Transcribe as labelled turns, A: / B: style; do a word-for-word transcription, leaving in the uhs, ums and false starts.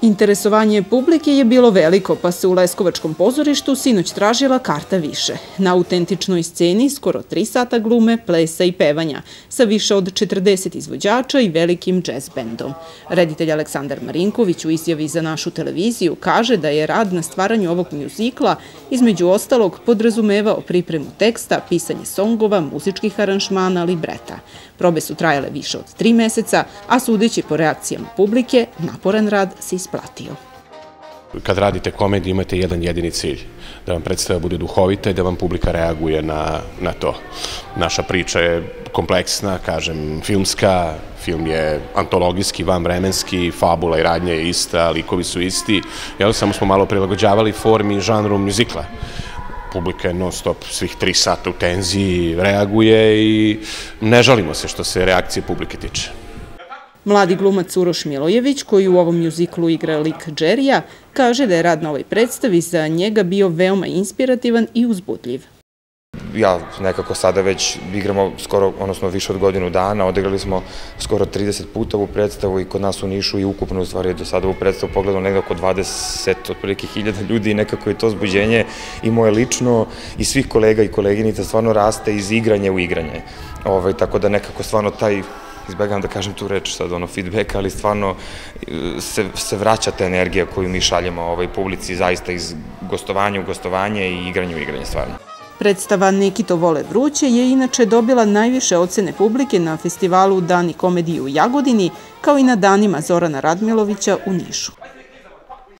A: Interesovanje publike je bilo veliko, pa se u Leskovačkom pozorištu sinoć tražila karta više. Na autentičnoj sceni skoro tri sata glume, plesa i pevanja, sa više od četrdeset izvođača i velikim džez bendom. Reditelj Aleksandar Marinković u izjavi za našu televiziju kaže da je rad na stvaranju ovog mjuzikla između ostalog podrazumevao pripremu teksta, pisanje songova, muzičkih aranžmana, libreta. Probe su trajale više od tri meseca, a sudeći po reakcijama publike, naporan rad se isplatio.
B: Kad radite komediju imate jedan jedini cilj, da vam predstava bude duhovita i da vam publika reaguje na, na to. Naša priča je kompleksna, kažem, filmska, film je antologijski, vanvremenski, fabula i radnja je ista, likovi su isti, jel, samo smo malo prilagođavali formi i žanru mjuzikla. Publika je non stop svih tri sata u tenziji, reaguje i ne žalimo se što se reakcije publike tiče.
A: Mladi glumac Uroš Milojević, koji u ovom mjuziklu igra lik Džerija, kaže da je rad na ovoj predstavi za njega bio veoma inspirativan i uzbudljiv.
C: Ja nekako sada već igramo skoro, odnosno više od godinu dana, odigrali smo skoro trideset puta ovu predstavu i kod nas u Nišu i ukupno u stvari do sada ovu predstavu pogledamo negdje oko dvadeset otprilike hiljada ljudi i nekako je to zbuđenje i moje lično i svih kolega i koleginica stvarno raste iz igranja u igranje. Ovaj, tako da nekako stvarno taj, izbegam da kažem tu reč sad, ono, feedback, ali stvarno se, se vraća ta energija koju mi šaljemo ovaj, publici zaista iz gostovanja u gostovanje i igranja u igranje stvarno.
A: Predstava Neki to vole vruće je inače dobila najviše ocene publike na festivalu Dani komedije u Jagodini, kao i na danima Zorana Radmilovića u Nišu.